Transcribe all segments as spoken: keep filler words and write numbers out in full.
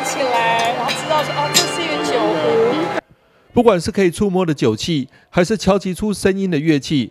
起来，然后知道说哦，这是一个酒壶。 不管是可以触摸的酒器，还是敲击出声音的乐器，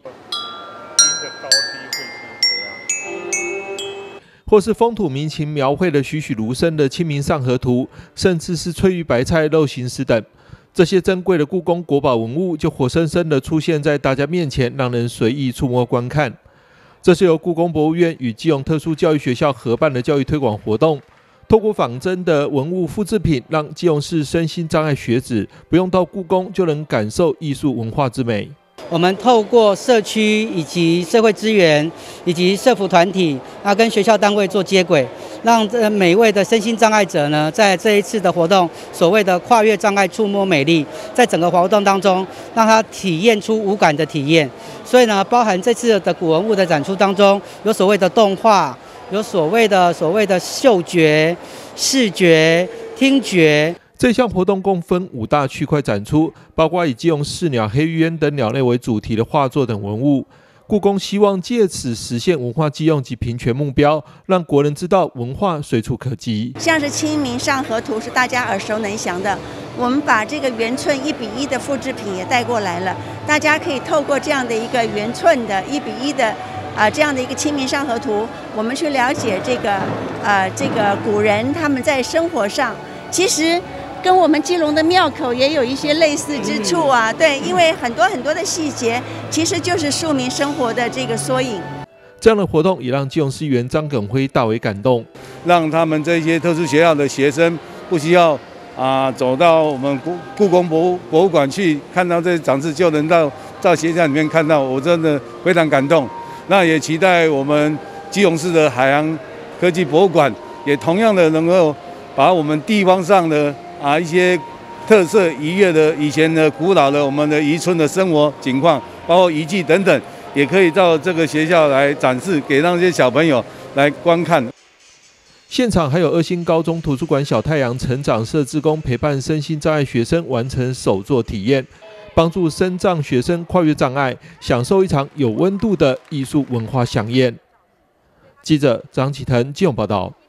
或是风土民情描绘的栩栩如生的《清明上河图》，甚至是翠玉白菜肉形石等，这些珍贵的故宫国宝文物就活生生的出现在大家面前，让人随意触摸观看。这是由故宫博物院与基隆特殊教育学校合办的教育推广活动，透过仿真的文物复制品，让基隆市身心障碍学子不用到故宫就能感受艺术文化之美。 我们透过社区以及社会资源以及社福团体，啊，跟学校单位做接轨，让这每一位的身心障碍者呢，在这一次的活动，所谓的跨越障碍触摸美丽，在整个活动当中，让他体验出无感的体验。所以呢，包含这次的古文物的展出当中，有所谓的动画，有所谓的所谓的嗅觉、视觉、听觉。 这项活动共分五大区块展出，包括以基隆市鸟、黑鸳鸯等鸟类为主题的画作等文物。故宫希望借此实现文化基用及平权目标，让国人知道文化随处可及。 像是《清明上河图》是大家耳熟能详的，我们把这个圆寸一比一的复制品也带过来了，大家可以透过这样的一个圆寸的一比一的啊、呃、这样的一个《清明上河图》，我们去了解这个呃这个古人他们在生活上其实。跟我们基隆的庙口也有一些类似之处啊，对，因为很多很多的细节，其实就是庶民生活的这个缩影。 这样的活动也让基隆市议员张耿辉大为感动， 让他们这些特殊学校的学生不需要啊、呃、走到我们故故宫博物博物馆去看到这些展示，就能到到学校里面看到，我真的非常感动。那也期待我们基隆市的海洋科技博物馆也同样的能够把我们地方上的。啊，一些特色愉悦的以前的古老的我们的渔村的生活景况，包括遗迹等等，也可以到这个学校来展示，给让这些小朋友来观看。 现场还有二星高中图书馆小太阳成长社志工陪伴身心障碍学生完成手作体验，帮助身障学生跨越障碍，享受一场有温度的艺术文化飨宴。记者张启腾基隆报道。